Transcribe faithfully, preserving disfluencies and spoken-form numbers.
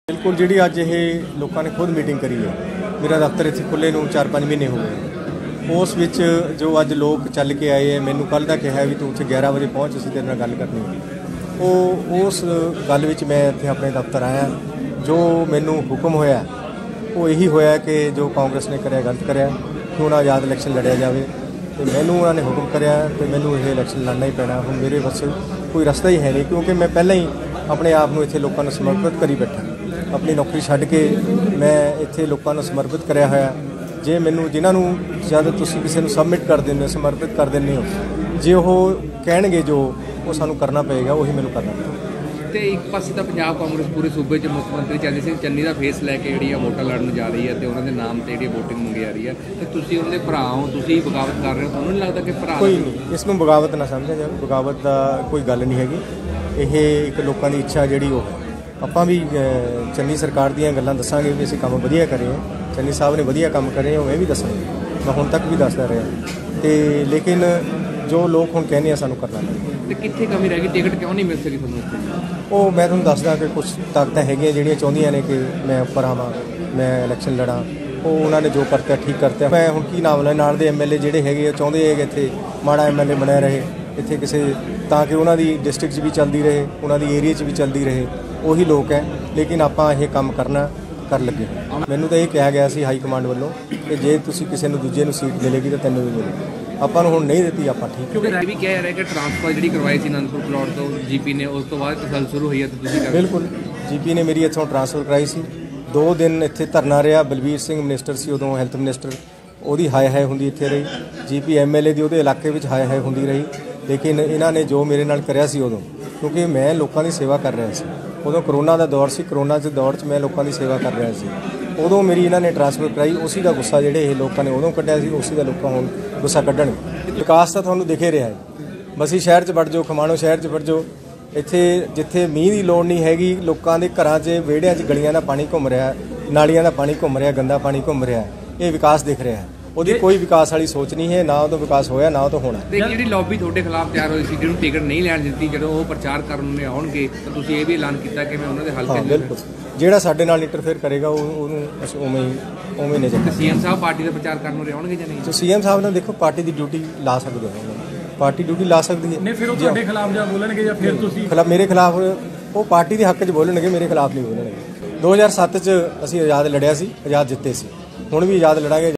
बिल्कुल जी अज ये लोगों ने खुद मीटिंग करी है। मेरा दफ्तर इतने खुले नूं चार पाँच महीने हो गए। उस विच जो अज लोग चल के आए हैं, मैनू कल का कहा भी तू उत्थे ग्यारह बजे पहुँच, असीं तेरे नाल गल करनी है। वो उस गल विच मैं इत्थे अपने दफ्तर आया। जो मैनू हुक्म होया वो यही होया कि जो कांग्रेस ने कराया गलत कराया, क्यों ना आज़ाद इलैक्शन लड़िया जाए। तो मैनू उन्होंने हुक्म कराया तो मैनू ये इलैक्शन लड़ना ही पैना। हुण मेरे बस कोई रस्ता ही है नहीं, क्योंकि मैं पहले ही अपने आप को इत्थे लोगों को समर्पित करी बैठा। अपनी नौकरी छड्ड के मैं इत्थे लोगों को समर्पित कराया होया। जे मैनू जिन्होंने जब तुसीं किसी को सबमिट कर देंगे, समर्पित कर देंगे हो, जे वो कहणगे जो वो सानू करना पेगा, वही मैनू करना पेगा। तो एक पासे तो पंजाब कांग्रेस पूरे सूबे च मुख्य मंत्री चरणजीत सिंह चन्नी का फेस लैके जी वोटां लड़न जा रही है, तो उन्होंने नाम से जी वोटिंग मंगी जा रही है। तो तुसीं उन्होंने भरा हो, तुसीं बगावत कर रहे हो, तो नहीं लगता कि भरा कोई नहीं, इसनूं बगावत ना समझा जाए। बगावत का कोई गल नहीं हैगी। ये एक लोगों की इच्छा जी वो है। ਆਪਾਂ भी चन्नी सरकार ਦੀਆਂ ਗੱਲਾਂ ਦੱਸਾਂਗੇ ਵੀ ਅਸੀਂ ਕੰਮ ਵਧੀਆ ਕਰੇ ਹਾਂ। चन्नी साहब ने ਵਧੀਆ ਕੰਮ ਕਰੇ ਉਹ ਮੈਂ ਵੀ ਦੱਸਾਂਗਾ, मैं ਹੁਣ ਤੱਕ ਵੀ ਦੱਸਦਾ ਰਿਹਾ। ਤੇ ਲੇਕਿਨ ਜੋ ਲੋਕ ਹੁਣ ਕਹਿੰਦੇ ਆ ਸਾਨੂੰ ਕਰਨਾ ਪੈਂਦਾ। ਤੇ ਕਿੱਥੇ ਕਮੀ ਰਹਿ ਗਈ, ਟਿਕਟ ਕਿਉਂ ਨਹੀਂ ਮਿਲ ਸਕੀ ਤੁਹਾਨੂੰ? ਉਹ ਮੈਂ ਤੁਹਾਨੂੰ ਦੱਸਦਾ ਕਿ ਕੁਝ ਤਾਕਤਾਂ ਹੈਗੀਆਂ ਜਿਹੜੀਆਂ ਚਾਹੁੰਦੀਆਂ ਨੇ ਕਿ ਮੈਂ ਉੱਪਰ ਆਵਾਂ, ਮੈਂ ਇਲੈਕਸ਼ਨ ਲੜਾਂ। ਉਹ ਉਹਨਾਂ ਨੇ ਜੋ ਕਰਤਾ ਠੀਕ ਕਰਤਾ। ਮੈਂ ਹੁਣ ਕੀ ਨਾਮ ਲੈ ਨਾਲ ਦੇ ਐਮ ਐਲ ਏ ਜਿਹੜੇ ਹੈਗੇ ਆ ਚਾਹੁੰਦੇ ਹੈ ਕਿ ਇੱਥੇ ਮਾੜਾ ਐਮ ਐਲ ਏ ਬਣਿਆ ਰਹੇ ਇੱਥੇ ਕਿਸੇ, ਤਾਂ ਕਿ ਉਹਨਾਂ ਦੀ ਡਿਸਟ੍ਰਿਕਟ 'ਚ ਵੀ ਚੱਲਦੀ ਰਹੇ, ਉਹਨਾਂ ਦੀ ਏਰੀਆ 'ਚ ਵੀ ਚੱਲਦੀ ਰਹੇ। ਉਹੀ ਲੋਕ ਹੈ, ਲੇਕਿਨ ਆਪਾਂ ਇਹ ਕੰਮ ਕਰਨਾ ਕਰ ਲੱਗੇ। ਮੈਨੂੰ ਤਾਂ ਇਹ ਕਿਹਾ ਗਿਆ ਸੀ ਹਾਈ ਕਮਾਂਡ ਵੱਲੋਂ ਕਿ ਜੇ ਤੁਸੀਂ ਕਿਸੇ ਨੂੰ ਦੂਜੇ ਨੂੰ ਸੀਟ ਮਿਲੇਗੀ ਤਾਂ ਤੈਨੂੰ ਵੀ ਮਿਲੇਗੀ। ਆਪਾਂ ਨੂੰ ਹੁਣ ਨਹੀਂ ਦਿੱਤੀ, ਆਪਾਂ ਠੀਕ। ਕਿਉਂਕਿ ਇਹ ਵੀ ਕਹਿ ਰਿਹਾ ਕਿ ਟ੍ਰਾਂਸਫਰ ਜਿਹੜੀ ਕਰਵਾਈ ਸੀ ਅਨੰਦਪੁਰ ਪਲਾਟ ਤੋਂ ਜੀਪੀ ਨੇ, ਉਸ ਤੋਂ ਬਾਅਦ ਤਸੱਲ ਸ਼ੁਰੂ ਹੋਈ ਹੈ ਤਾਂ ਤੁਸੀਂ ਬਿਲਕੁਲ ਜੀਪੀ ਨੇ ਮੇਰੀ ਇੱਥੋਂ ਟ੍ਰਾਂਸਫਰ ਕਰਾਈ ਸੀ। ਦੋ ਦਿਨ ਇੱਥੇ ਧਰਨਾ ਰਿਹਾ। ਬਲਬੀਰ ਸਿੰਘ ਮਿਨਿਸਟਰ ਸੀ ਉਦੋਂ, ਹੈਲਥ ਮਿਨਿਸਟਰ, ਉਹਦੀ ਹਾਏ ਹਾਏ ਹੁੰਦੀ ਇੱਥੇ ਰਹੀ। ਜੀਪੀ ਐਮ ਐਲ ਏ ਦੀ ਉਹਦੇ ਇਲਾਕੇ ਵਿੱਚ ਹਾਏ ਹਾਏ ਹੁੰਦੀ ਰਹੀ। ਲੇਕਿਨ ਇਹਨਾਂ ਨੇ ਜੋ ਮੇਰੇ ਨਾਲ ਕਰਿਆ ਸੀ ਉਦੋਂ, ਕਿਉਂਕਿ ਮੈਂ ਲੋਕਾਂ ਦੀ ਸੇਵਾ ਕਰ ਰਿਹਾ ਸੀ। ਉਦੋਂ ਕਰੋਨਾ ਦਾ ਦੌਰ ਸੀ, ਕਰੋਨਾ ਦੇ ਦੌਰ 'ਚ ਮੈਂ ਲੋਕਾਂ ਦੀ ਸੇਵਾ ਕਰ ਰਿਹਾ ਸੀ। ਉਦੋਂ ਮੇਰੀ ਇਹਨਾਂ ਨੇ ਟ੍ਰਾਂਸਫਰ ਕਰਾਈ। ਉਸੇ ਦਾ ਗੁੱਸਾ ਜਿਹੜੇ ਇਹ ਲੋਕਾਂ ਨੇ ਉਦੋਂ ਕੱਢਿਆ ਸੀ, ਉਸੇ ਦਾ ਲੋਕਾਂ ਹੁਣ ਗੁੱਸਾ ਕੱਢਣਗੇ। ਵਿਕਾਸ ਤਾਂ ਤੁਹਾਨੂੰ ਦਿਖੇ ਰਿਹਾ ਹੈ। ਬਸੀ ਸ਼ਹਿਰ 'ਚ ਵੜ ਜਾਓ, ਖਮਾਣੋ ਸ਼ਹਿਰ 'ਚ ਵੜ ਜਾਓ, ਇੱਥੇ ਜਿੱਥੇ ਮੀਂਹ ਦੀ ਲੋੜ ਨਹੀਂ ਹੈਗੀ, ਲੋਕਾਂ ਦੇ ਘਰਾਂ 'ਚ ਵਿਹੜਿਆਂ 'ਚ ਗਲੀਆਂ ਦਾ ਪਾਣੀ ਘੁੰਮ ਰਿਹਾ, ਨਾਲੀਆਂ ਦਾ ਪਾਣੀ ਘੁੰਮ ਰਿਹਾ, ਗੰਦਾ ਪਾਣੀ ਘੁੰਮ ਰਿਹਾ। ਇਹ ਵਿਕਾਸ ਦਿਖ ਰਿਹਾ ਹੈ। ਉਹਦੀ ਕੋਈ ਵਿਕਾਸ ਵਾਲੀ ਸੋਚ ਨਹੀਂ ਹੈ, ਨਾ ਉਹ ਤੋਂ ਵਿਕਾਸ ਹੋਇਆ ਨਾ ਉਹ ਤੋਂ ਹੋਣਾ। ਤੇ ਜਿਹੜੀ ਲੌਬੀ ਤੁਹਾਡੇ ਖਿਲਾਫ ਤਿਆਰ ਹੋਈ ਸੀ, ਜਿਹਨੂੰ ਟਿਕਟ ਨਹੀਂ ਲੈਣ ਦਿੱਤੀ, ਜਦੋਂ ਉਹ ਪ੍ਰਚਾਰ ਕਰਨ ਨੂੰ ਆਉਣਗੇ ਤਾਂ ਤੁਸੀਂ ਇਹ ਵੀ ਐਲਾਨ ਕੀਤਾ ਕਿ ਮੈਂ ਉਹਨਾਂ ਦੇ ਹਲਕੇ ਬਿਲਕੁਲ ਜਿਹੜਾ ਸਾਡੇ ਨਾਲ ਇੰਟਰਫੇਅਰ ਕਰੇਗਾ ਉਹ ਉਹਨੂੰ ਅਸੀਂ ਉਵੇਂ ਹੀ ਉਵੇਂ ਨਹੀਂ ਜਾਣਾ। ਸੀਐਮ ਸਾਹਿਬ ਪਾਰਟੀ ਦਾ ਪ੍ਰਚਾਰ ਕਰਨ ਨੂੰ ਆਉਣਗੇ ਜਾਂ ਨਹੀਂ? ਤਾਂ ਸੀਐਮ ਸਾਹਿਬ ਨੇ ਦੇਖੋ ਪਾਰਟੀ ਦੀ ਡਿਊਟੀ ਲਾ ਸਕਦੇ ਹੋ, ਪਾਰਟੀ ਡਿਊਟੀ ਲਾ ਸਕਦੀ ਹੈ। ਨਹੀਂ ਫਿਰ ਉਹ ਤੁਹਾਡੇ ਖਿਲਾਫ ਜਾਂ ਬੋਲਣਗੇ ਜਾਂ ਫਿਰ ਤੁਸੀਂ ਖਿਲਾਫ ਮੇਰੇ ਖਿਲਾਫ ਉਹ ਪਾਰਟੀ ਦੇ ਹੱਕ 'ਚ ਬੋਲਣਗੇ, ਮੇਰੇ ਖਿਲਾਫ ਨਹੀਂ ਬੋਲਣਗੇ। ਦੋ ਹਜ਼ਾਰ ਸੱਤ 'ਚ ਅਸੀਂ ਆਜ਼ਾਦ ਲੜਿਆ ਸੀ, ਆਜ਼ਾਦ ਜਿੱਤੇ ਸੀ, ਹੁਣ ਵੀ ਆਜ਼ਾਦ ਲੜਾਂਗੇ।